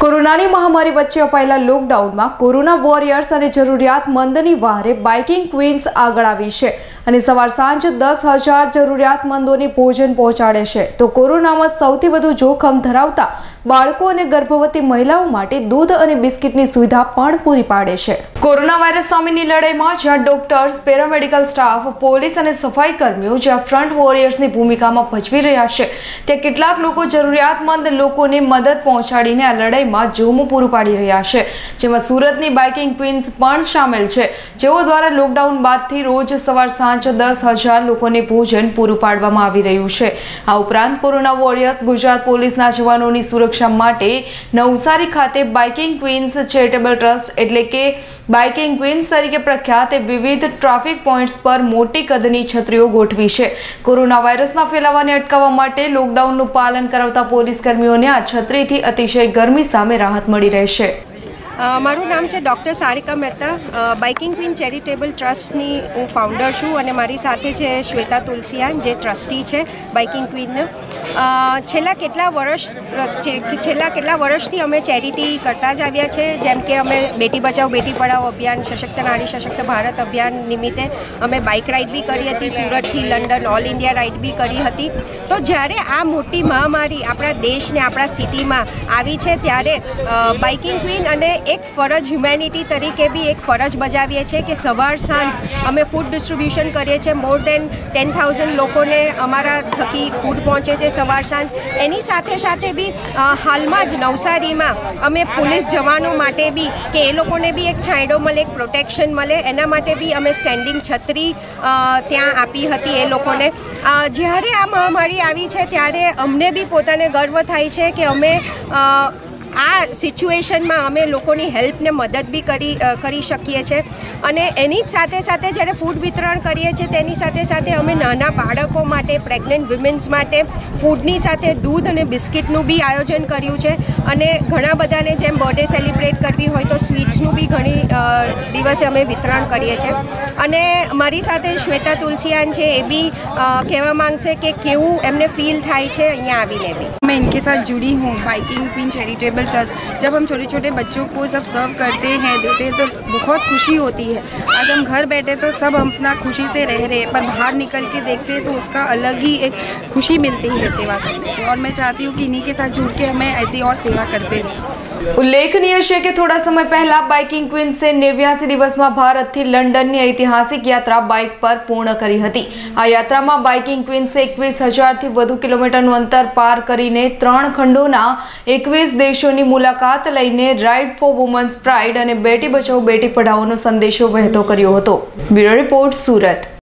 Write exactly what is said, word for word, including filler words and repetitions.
કોરોનાની મહામારી વચ્ચે અપાયેલા લોકડાઉનમાં કોરોના વોરિયર્સ અને જરૂરિયાતમંદની વહારે બાઇકિંગ ક્વીન્સ આગળ આવી છે અને સવાર સાંજ દસ હજાર જરૂરિયાતમંદોને ભોજન પહોંચાડે છે। તો કોરોનામાં સૌથી વધુ જોખમ ધરાવતા બાળકો અને ગર્ભવતી મહિલાઓ માટે દૂધ અને બિસ્કિટની સુવિધા પણ પૂરી પાડે છે। કોરોના વાયરસ સામેની લડાઈમાં જ્યાં ડોક્ટર્સ, પેરામેડિકલ સ્ટાફ, પોલીસ અને સફાઈ કર્મીઓ જ્યાં ફ્રન્ટ વોરિયર્સની ભૂમિકામાં ભજવી રહ્યા છે, ત્યાં કેટલાક લોકો જરૂરિયાતમંદ લોકોને મદદ પહોંચાડીને આ લડાઈમાં જોમું પૂરું પાડી રહ્યા છે, જેમાં સુરતની બાઇકિંગ ક્વીન્સ પણ સામેલ છે, જેઓ દ્વારા લોકડાઉન બાદથી રોજ સવાર સાંજ દસ હજાર લોકોને ભોજન પૂરું પાડવામાં આવી રહ્યું છે। આ ઉપરાંત કોરોના વોરિયર્સ ગુજરાત પોલીસના જવાનોની સુરક્ષા માટે નવસારી ખાતે બાઇકિંગ ક્વીન્સ ચેરિટેબલ ટ્રસ્ટ એટલે કે બાઇકિંગ ક્વીન્સ તરીકે પ્રખ્યાત વિવિધ ટ્રાફિક પોઈન્ટ્સ પર મોટી કદની છત્રીઓ ગોઠવી છે। કોરોના વાયરસના ફેલાવાને અટકાવવા માટે લોકડાઉનનું પાલન કરાવતા પોલીસ કર્મીઓને આ છત્રીથી અતિશય ગરમી સામે રાહત મળી રહેશે। મારું નામ છે doctor Sarika Mehta. Biking queen charitable ટ્રસ્ટની હું ફાઉન્ડર છું અને મારી સાથે છે શ્વેતા તુલસિયાન, જે ટ્રસ્ટી છે બાઇકિંગ ક્વીનને। છેલ્લા કેટલા વર્ષ છેલ્લા કેટલા વર્ષથી અમે ચેરિટી કરતા જ આવ્યા છે, જેમ કે અમે બેટી બચાવો બેટી પઢાઓ અભિયાન, સશક્ત નારી સશક્ત ભારત અભિયાન નિમિત્તે અમે બાઇક રાઇડ બી કરી હતી, સુરતથી લંડન ઓલ ઇન્ડિયા રાઇડ બી કરી હતી। તો જ્યારે આ મોટી મહામારી આપણા દેશને, આપણા સિટીમાં આવી છે, ત્યારે બાઇકિંગ ક્વીન અને એક ફરજ હ્યુમેનિટી તરીકે બી એક ફરજ બજાવીએ છીએ કે સવાર સાંજ અમે ફૂડ ડિસ્ટ્રીબ્યુશન કરીએ છીએ। મોર દેન ટેન થાઉઝન્ડ લોકોને અમારા થકી ફૂડ પહોંચે છે સવાર સાંજ। એની સાથે સાથે બી હાલમાં જ નવસારીમાં અમે પોલીસ જવાનો માટે બી કે એ લોકોને બી એક છાંયડો મળે, એક પ્રોટેક્શન મળે, એના માટે બી અમે સ્ટેન્ડિંગ છત્રી ત્યાં આપી હતી એ લોકોને। જ્યારે આ મહામારી આવી છે ત્યારે અમને બી પોતાને ગર્વ થાય છે કે અમે આ સિચ્યુએશનમાં અમે લોકોની હેલ્પને મદદ બી કરી કરી શકીએ છીએ। અને એની જ સાથે સાથે જ્યારે ફૂડ વિતરણ કરીએ છીએ તેની સાથે સાથે અમે નાના બાળકો માટે, પ્રેગ્નન્ટ વિમેન્સ માટે ફૂડની સાથે દૂધ અને બિસ્કિટનું બી આયોજન કર્યું છે। અને ઘણા બધાને જેમ બર્થડે સેલિબ્રેટ કરવી હોય તો સ્વીટ્સનું બી ઘણી દિવસે અમે વિતરણ કરીએ છીએ। અને મારી સાથે શ્વેતા તુલસિયાન છે, એ બી કહેવા માંગશે કે કેવું એમને ફીલ થાય છે અહીંયા આવીને બી। मैं इनके साथ जुड़ी हूँ बाइकिंग क्वीन चैरिटेबल ट्रस्ट। जब हम छोटे छोटे बच्चों को जब सर्व करते हैं, देते हैं, तो बहुत खुशी होती है। आज हम घर बैठे तो सब हम अपना खुशी से रह रहे हैं, पर बाहर निकल के देखते हैं तो उसका अलग ही एक खुशी मिलती है सेवा करने से। और मैं चाहती हूँ कि इन्हीं के साथ जुड़ के हमें ऐसी और सेवा करते रहें। ઉલ્લેખનીય છે કે થોડા સમય પહેલા બાઇકિંગ ક્વીન્સે નેવ્યાસી દિવસમાં ભારતથી લંડનની ઐતિહાસિક યાત્રા બાઇક પર પૂર્ણ કરી હતી। આ યાત્રામાં બાઇકિંગ ક્વીન્સે એકવીસ હજારથી વધુ કિલોમીટરનું અંતર પાર કરીને ત્રણ ખંડોના એકવીસ દેશોની મુલાકાત લઈને રાઇડ ફોર વુમન્સ પ્રાઇડ અને બેટી બચાવો બેટી પઢાઓનો સંદેશો વહેતો કર્યો હતો। Bureau report, Surat.